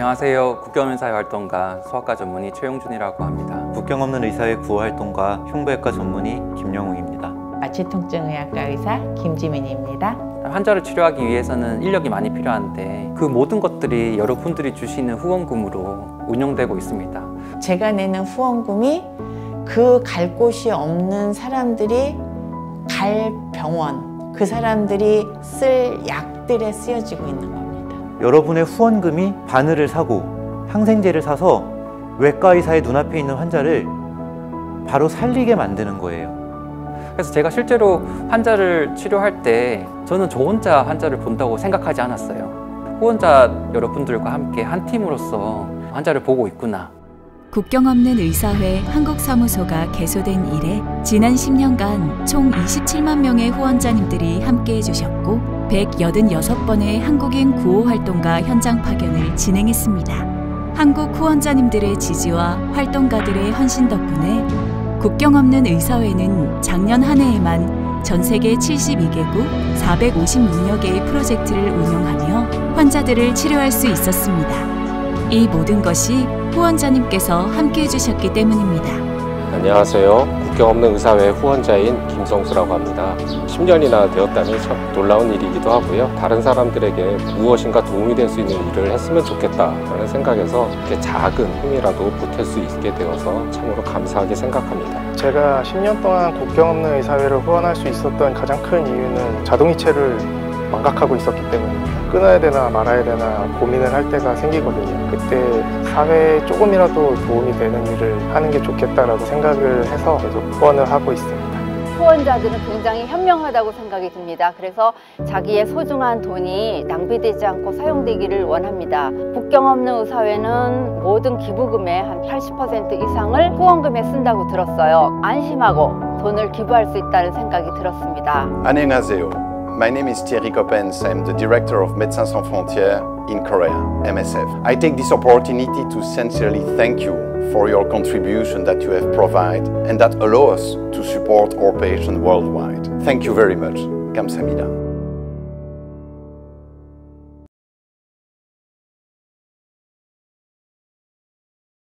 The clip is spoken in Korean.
안녕하세요. 국경 의사회 활동가 소아과 전문의 최용준이라고 합니다. 국경 없는 의사회 구호 활동가 흉부외과 전문의 김영웅입니다. 아치통증의학과 의사 김지민입니다. 환자를 치료하기 위해서는 인력이 많이 필요한데 그 모든 것들이 여러분들이 주시는 후원금으로 운영되고 있습니다. 제가 내는 후원금이 그 갈 곳이 없는 사람들이 갈 병원, 그 사람들이 쓸 약들에 쓰여지고 있는 겁니다. 여러분의 후원금이 바늘을 사고 항생제를 사서 외과 의사의 눈앞에 있는 환자를 바로 살리게 만드는 거예요. 그래서 제가 실제로 환자를 치료할 때 저는 저 혼자 환자를 본다고 생각하지 않았어요. 후원자 여러분들과 함께 한 팀으로서 환자를 보고 있구나. 국경 없는 의사회 한국사무소가 개소된 이래 지난 10년간 총 27만 명의 후원자님들이 함께해 주셨고 186번의 한국인 구호 활동가 현장 파견을 진행했습니다. 한국 후원자님들의 지지와 활동가들의 헌신 덕분에 국경 없는 의사회는 작년 한 해에만 전 세계 72개국 456여 개의 프로젝트를 운영하며 환자들을 치료할 수 있었습니다. 이 모든 것이 후원자님께서 함께 해주셨기 때문입니다. 안녕하세요. 국경 없는 의사회 후원자인 김성수라고 합니다. 10년이나 되었다니 참 놀라운 일이기도 하고요. 다른 사람들에게 무엇인가 도움이 될 수 있는 일을 했으면 좋겠다라는 생각에서 이렇게 작은 힘이라도 보탤 수 있게 되어서 참으로 감사하게 생각합니다. 제가 10년 동안 국경 없는 의사회를 후원할 수 있었던 가장 큰 이유는 자동이체를 망각하고 있었기 때문입니다. 끊어야 되나 말아야 되나 고민을 할 때가 생기거든요. 그때 사회에 조금이라도 도움이 되는 일을 하는 게 좋겠다라고 생각을 해서 계속 후원을 하고 있습니다. 후원자들은 굉장히 현명하다고 생각이 듭니다. 그래서 자기의 소중한 돈이 낭비되지 않고 사용되기를 원합니다. 국경 없는 의사회는 모든 기부금의 한 80% 이상을 후원금에 쓴다고 들었어요. 안심하고 돈을 기부할 수 있다는 생각이 들었습니다. 안녕하세요. My name is Thierry Coppens. I'm the director of Médecins Sans Frontières in Korea, MSF. I take this opportunity to sincerely thank you for your contribution that you have provided and that allow us to support our patients worldwide. Thank you very much. 감사합니다.